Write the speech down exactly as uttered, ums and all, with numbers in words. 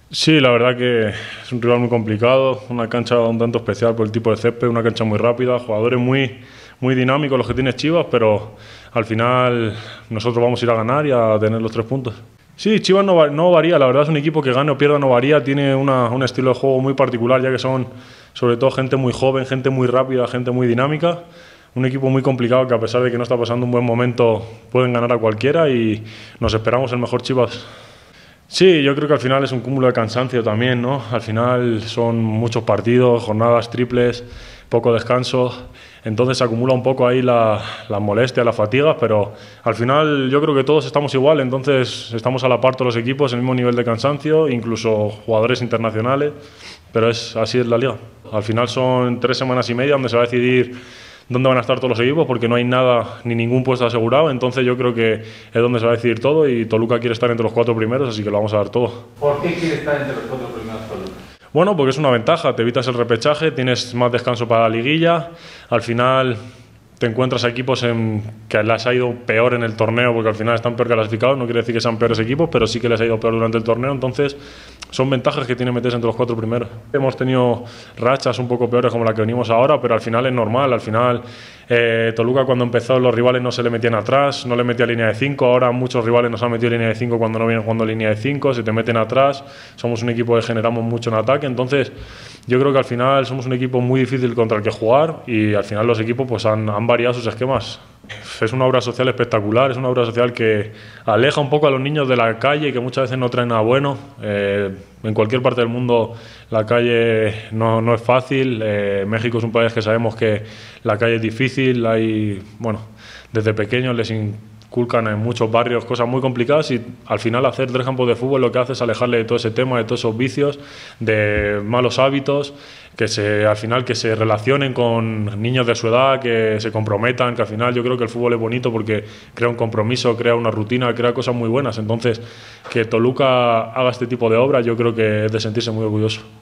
Sí, la verdad que es un rival muy complicado, una cancha un tanto especial por el tipo de césped, una cancha muy rápida, jugadores muy, muy dinámicos los que tiene Chivas, pero al final nosotros vamos a ir a ganar y a tener los tres puntos. Sí, Chivas no, no varía, la verdad es un equipo que gane o pierda no varía, tiene una, un estilo de juego muy particular, ya que son sobre todo gente muy joven, gente muy rápida, gente muy dinámica. Un equipo muy complicado que a pesar de que no está pasando un buen momento pueden ganar a cualquiera y nos esperamos el mejor Chivas. Sí, yo creo que al final es un cúmulo de cansancio también, ¿no? Al final son muchos partidos, jornadas triples, poco descanso, entonces se acumula un poco ahí la, la molestia, las fatigas, pero al final yo creo que todos estamos igual, entonces estamos a la par todos los equipos, el mismo nivel de cansancio, incluso jugadores internacionales, pero es, así es la liga. Al final son tres semanas y media donde se va a decidir dónde van a estar todos los equipos, porque no hay nada ni ningún puesto asegurado, entonces yo creo que es donde se va a decidir todo y Toluca quiere estar entre los cuatro primeros, así que lo vamos a dar todo. ¿Por qué quiere estar entre los cuatro primeros Toluca? Bueno, porque es una ventaja, te evitas el repechaje, tienes más descanso para la liguilla, al final te encuentras a equipos en, que les ha ido peor en el torneo, porque al final están peor clasificados, no quiere decir que sean peores equipos, pero sí que les ha ido peor durante el torneo, entonces son ventajas que tiene meterse entre los cuatro primeros. Hemos tenido rachas un poco peores como la que venimos ahora, pero al final es normal, al final eh, Toluca cuando empezó los rivales no se le metían atrás, no le metía línea de cinco, ahora muchos rivales nos han metido línea de cinco cuando no vienen jugando línea de cinco, se te meten atrás, somos un equipo que generamos mucho en ataque, entonces yo creo que al final somos un equipo muy difícil contra el que jugar y al final los equipos pues han, han variado sus esquemas. Es una obra social espectacular, es una obra social que aleja un poco a los niños de la calle, que muchas veces no traen nada bueno. Eh, en cualquier parte del mundo la calle no, no es fácil. Eh, México es un país que sabemos que la calle es difícil, hay, bueno, desde pequeños les inculcan en muchos barrios cosas muy complicadas y al final hacer tres campos de fútbol lo que hace es alejarle de todo ese tema, de todos esos vicios, de malos hábitos, que se, al final que se relacionen con niños de su edad, que se comprometan, que al final yo creo que el fútbol es bonito porque crea un compromiso, crea una rutina, crea cosas muy buenas, entonces que Toluca haga este tipo de obras yo creo que es de sentirse muy orgulloso.